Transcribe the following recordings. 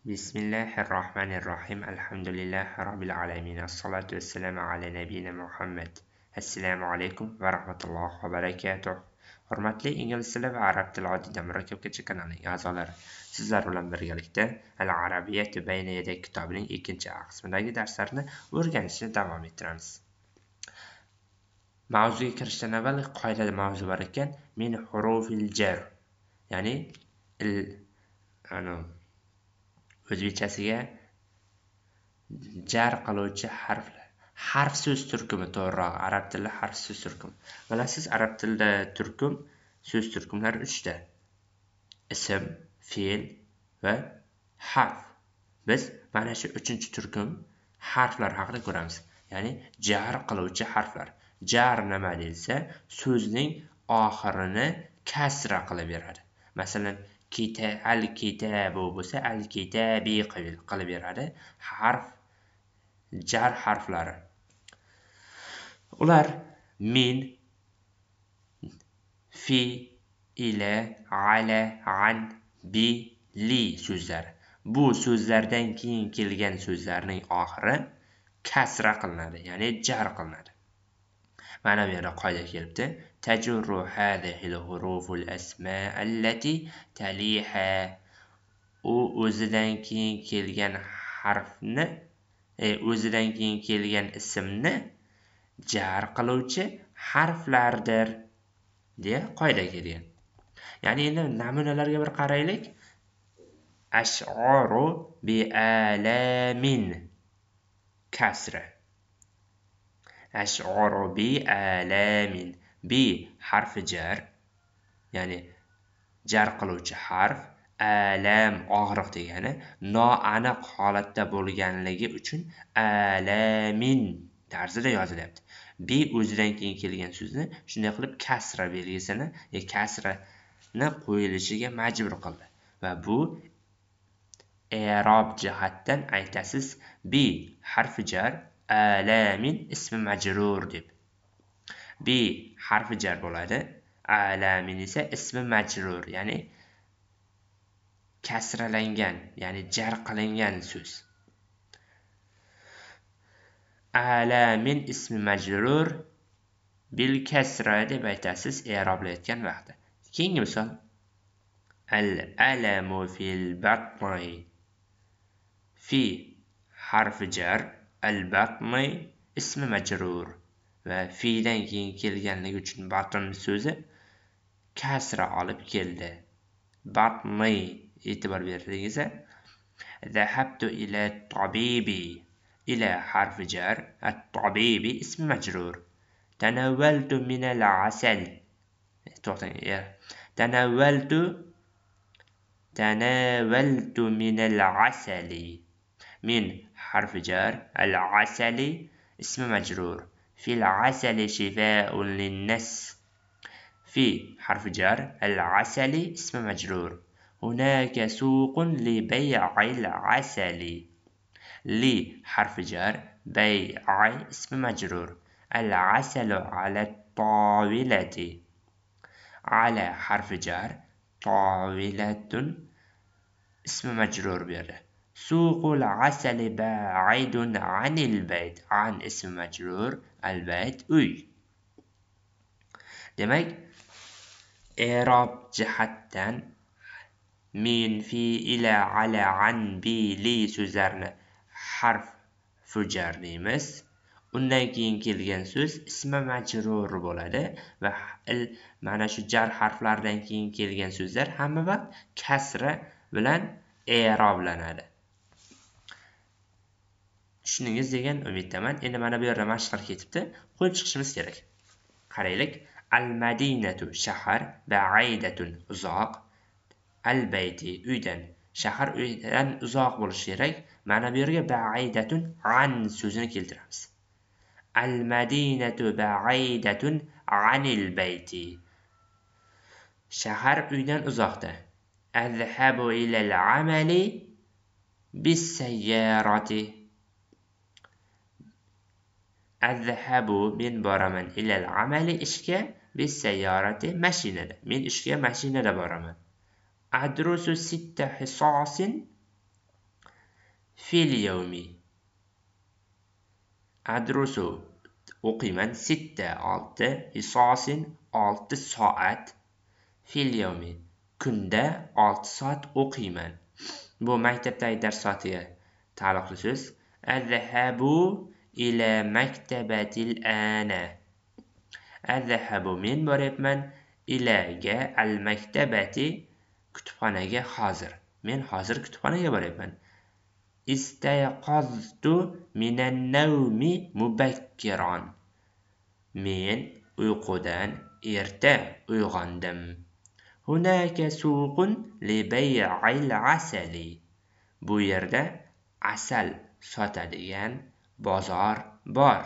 Bismillahirrohmanirrohim. Alhamdulillahi robbil alamin. Assalatu vassalamu ala nabiyina Muhammad. Assalomu alaykum va rahmatullohi va barakatuh. Hurmatli ingliz tili va arab tili oddiy murakkabgacha kanalining a'zolari, sizlar bilan birgalikda Al-Arabiyyatu bayna yaday kitobining 2-qismidagi darslarni o'rganishni davom ettiramiz. Mavzuga kirishdan avval qoidada mavzu bor ekan, min hurufil jar, ya'ni o'zbekchasiga jar qiluvchi harflar. Harf so'z turkumi to'g'riroq, arab tilida harf so'z turkumi. Bilasiz, arab tilida so'z turkumlar 3 ta. Ism, fe'l va harf. Biz mana shu 3-turkum harflar haqida ko'ramiz. Ya'ni jar qiluvchi harflar. Jar nima deyilsa, so'zning oxirini kasra qilib beradi. Masalan, al-kitabu bo'lsa, al-kitabi qilib beradi. Jar harflari. Ular min, fi, ila, ala, an, bi, li so'zlari. Bu so'zlardan keyin kelgan so'zlarning oxiri kasra qilinadi, ya'ni jar qilinadi. Mana bu yerda qoida kelibdi. Tajurru hadhihi al-huruful asma' allati taliha. U o'zidan keyin kelgan harfni, o'zidan keyin kelgan ismni jar qiluvchi harflardir deya qoida kelgan. Ya'ni endi namunalarga bir qaraylik. Ash'aru bi alamin kasra. Ash'aru bi alamin. Bi harfi jar, ya'ni jar qiluvchi harf. Alam og'riq degani, noaniq holatda bo'lganligi uchun alamin tarzida yozilyapti. Bi o'zidan keyin kelgan so'zni shunday qilib kasra belgisini, kasrani qo'yilishiga majbur qildi. Va bu i'rob jihatdan aytasiz, bi harfi jar, alamin ismi majrur deb. Bi harfi jar bo'ladi, alamin esa ismi majrur, ya'ni kasralangan, ya'ni jar qilingan so'z. Alamin ismi majrur bil kasra deb aytasiz i'roblayotgan vaqtda. Keyingi misol. Al-alamu fil batni. Fi harfi jar, al-batni ismi majrur. Va fidan keyin kelganligi uchun batn so'zi kasra olib keldi. Batni e'tibor berdingizsa, zahabtu ila tabibi. Ila harfi jar, at-tabibi ismi majrur. Tanawwaltu min al-asal. Tanawwaltu min al-asali. Min harfi jar, al-asali ismi majrur. في العسل شفاء للناس. في حرف جر، العسل اسم مجرور. هناك سوق لبيع العسل. لي حرف جر، بيع اسم مجرور. العسل على الطاولة. على حرف جر، طاولة اسم مجرور بره. سوق العسل بعيد عن البيت. عن اسم مجرور، البيت uy. Demak, i'rob jihatdan min, fi, ila, ala, an, bi, li so'zlarini harf fujar deymiz. Undan keyin kelgan so'z ismi majrur bo'ladi va mana shu jar harflaridan keyin kelgan so'zlar hamma vaqt kasra bilan i'roblanadi. Tushundingiz degan umiddaman. Endi mana bu yerda mashqlar ketibdi. Qo'yib chiqishimiz kerak. Qaraylik. Al-madinatu shahar, ba'idatun uzoq, al-bayti uydan. Shahar uydan uzoq bo'lishi kerak. Mana bu yerga ba'idatun an so'zini keltiramiz. Al-madinatu ba'idatun anil bayti. Shahar uydan uzoqda. Azhabu ila al-amali bis-sayyarati. Azhabu men boraman ilal amali ishga, bis sayyorati mashinada. Men ishga mashinada boraman. Adrusu sitta hisosin. في اليوم. أدرس أقيما 6 حصص 6 ساعات في اليوم. Kunda 6 soat o'qiyman. Bu maktabdagi dars soatiga taalluqli so'z. Azhabu ila maktabatil ana. Azhabu men boryapman ilaga al maktabati kutubxonaga hozir. Men hozir kutubxonaga boryapman. Istayqaztu minan nawmi mubakkiran. Men uyqudan erta uyg'ondim. Hunaka suqun li bay'il asali. Bu yerda asal sotadigan bozor bor.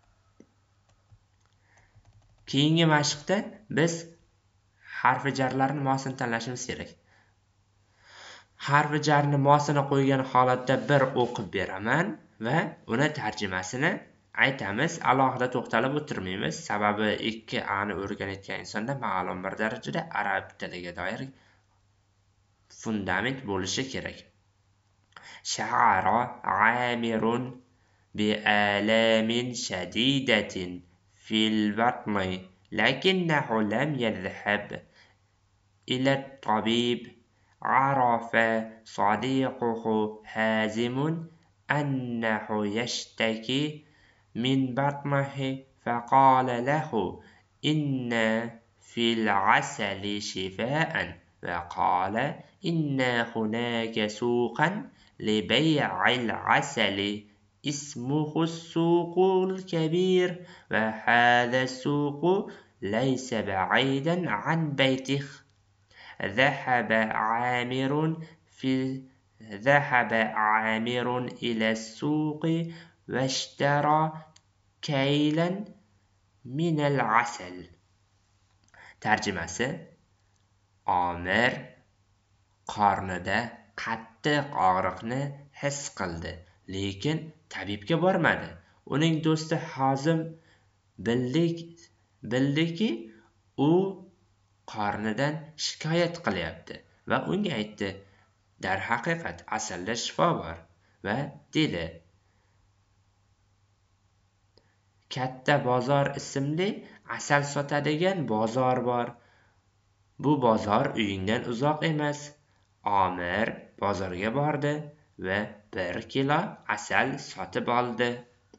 Keyingi mashqda biz harfi jarlarning mosini tanlashimiz kerak. Harfi jarni mosini qo'ygan holatda bir o'qib beraman va uni tarjimasini aytamiz. Alohida to'xtalib o'tirmaymiz. Sababi 2a ni o'rganayotgan insonda ma'lum bir darajada arab tiliga doir fundament bo'lishi kerak. Sha'ara amirun bi alamin shadidatin fil batni lakinnahu lam yadhhab ila at-tabib. عرف صديقه حازم أنه يشتكي من بطنه فقال له إن في العسل شفاء وقال إن هناك سوقا لبيع العسل اسمه السوق الكبير وهذا السوق ليس بعيدا عن بيته. ذهب عامر إلى السوق واشترى كيلا من العسل. Tarjimasi: Omir qornida qattiq og'riqni his qildi, lekin tabibga bormadi. Uning do'sti Hazim bildiki, u qornidan shikoyat qilyapti va unga aytdi: darhaqiqat asalda shifo bor va dedi: katta bozor ismli asal sotadigan bozor bor. Bu bozor uyingdan uzoq emas. Omir bozorga bordi va 1 kilo asal sotib oldi.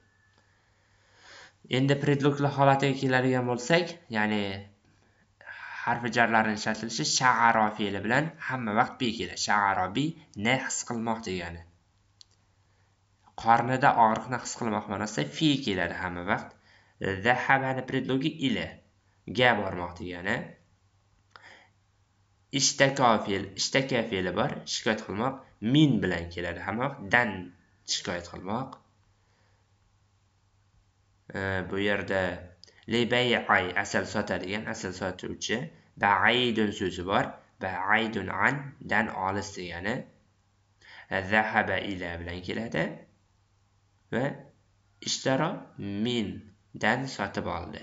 Endi predlogli holatiga keladigan bo'lsak, ya'ni harfi jarlarning ishlatilishi sha'aro fe'li bilan hamma vaqt bi keladi. Sha'aro bi ne his qilmoq degani. Qornida og'riqni his qilmoq ma'nosida fi keladi hamma vaqt. Zahabani predlogi ila ga bormoq degani. Ishtaka fe'li bor, shikoyat qilmoq. Min bilan keladi hamma vaqt. Dan shikoyat qilmoq. Bu yerda Lebay'ay asal sotadigan, asal sotuvchi. Ba'idun so'zi bor. Ba'idun an dan olis degani. Zahaba ila bilan keladi. Va ishtaro min dan sotib oldi.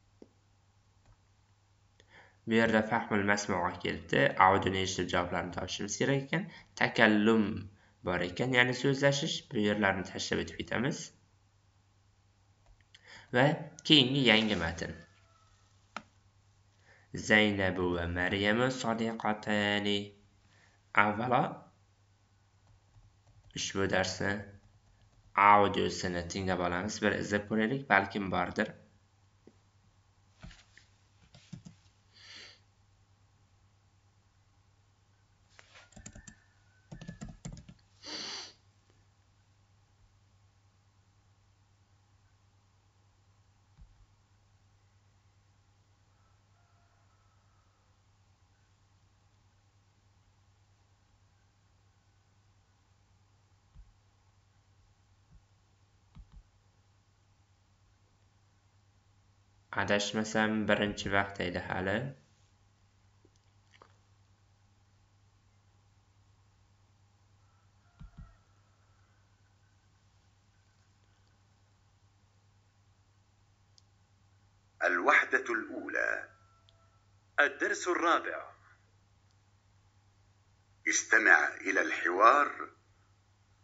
Bu yerda fahmul masmu'a kelibdi. Audini eshitib javoblarni topishimiz kerak ekan. Takallum bor ekan, ya'ni so'zlashish. Bu yerlarni tashlab o'tib ketamiz. Va keyingi yangi matn. Zaynabu va Maryamu sodiqatani. Avvalo ushbu darsni audiosini tinglab olamiz, bir izlab ko'raylik, balkim bordir. Adashmasam birinchi vaqt edi hali. الوحدة الأولى. الدرس الرابع. استمع إلى الحوار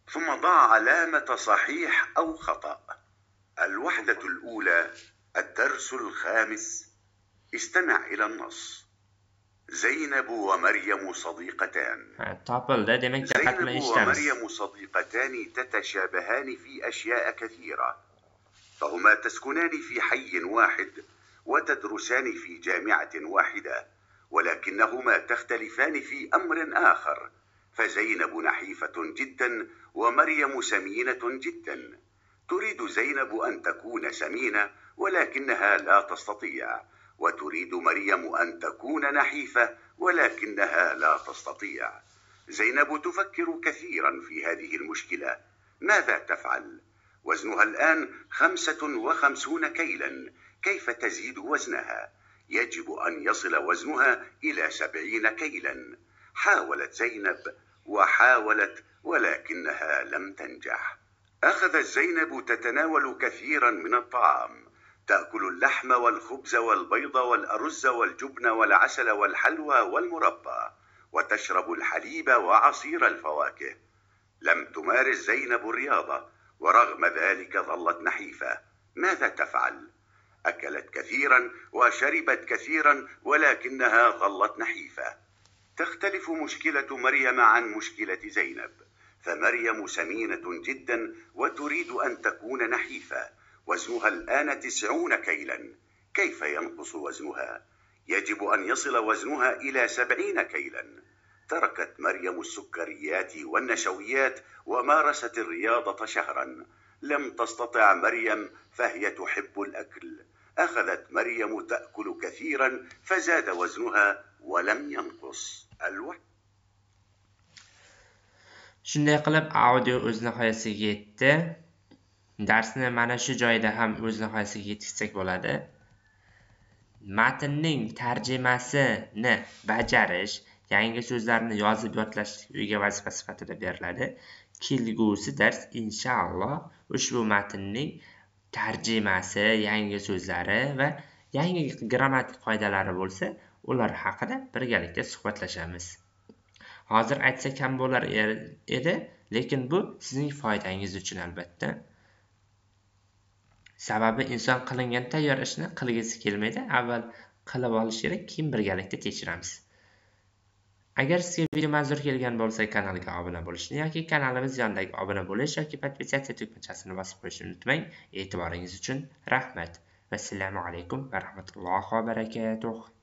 ثم ضع علامة صحيح أو خطأ. الوحدة الأولى الدرس الخامس. استمع إلى النص. زينب ومريم صديقتان. زينب ومريم صديقتان تتشابهان في أشياء كثيرة، فهما تسكنان في حي واحد وتدرسان في جامعة واحدة، ولكنهما تختلفان في أمر آخر، فزينب نحيفة جدا ومريم سمينة جدا. تريد زينب أن تكون سمينة ولكنها لا تستطيع، وتريد مريم أن تكون نحيفة ولكنها لا تستطيع. زينب تفكر كثيرا في هذه المشكلة. ماذا تفعل؟ وزنها الآن 55 كيلا. كيف تزيد وزنها؟ يجب أن يصل وزنها إلى 70 كيلا. حاولت زينب وحاولت ولكنها لم تنجح. أخذت زينب تتناول كثيرا من الطعام، تأكل اللحم والخبز والبيض والأرز والجبن والعسل والحلوى والمربى، وتشرب الحليب وعصير الفواكه. لم تمارس زينب الرياضة، ورغم ذلك ظلت نحيفة. ماذا تفعل؟ أكلت كثيرا وشربت كثيرا ولكنها ظلت نحيفة. تختلف مشكلة مريم عن مشكلة زينب، فمريم سمينة جدا وتريد أن تكون نحيفة. وزنها الآن 90 كيلا. كيف ينقص وزنها؟ يجب أن يصل وزنها إلى 70 كيلا. تركت مريم السكريات والنشويات ومارست الرياضة شهرا. لم تستطع مريم، فهي تحب الأكل. أخذت مريم تأكل كثيرا فزاد وزنها ولم ينقص. Shunday qilib audio o'z nihoyasiga yetdi. Darsni mana shu joyda ham o'z nihoyasiga yetkazsak bo'ladi. Matnning tarjimasini bajarish, yangi so'zlarni yozib yodlash uyga vazifa sifatida beriladi. Kelgusi dars inshaalloh ushbu matnning tarjimasi, yangi so'zlari va yangi grammatik qoidalari bo'lsa, ular haqida birgalikda suhbatlashamiz. Hozir aytsak ham bo'lar edi, lekin bu sizning foydangiz uchun albatta. Sababi inson qilingan tayyor ishni qilgisi kelmaydi, avval qilib olish kerak, keyin birgalikda tekshiramiz. Agar sizga video manzur kelgan bo'lsa, kanalga obuna bo'lishni yoki kanalimiz yonidagi obuna bo'lish yoki podpisatsiya tugmachasini bosib qo'yishni unutmang. E'tiboringiz uchun rahmat. Assalomu alaykum va rahmatullohi va barakatuh.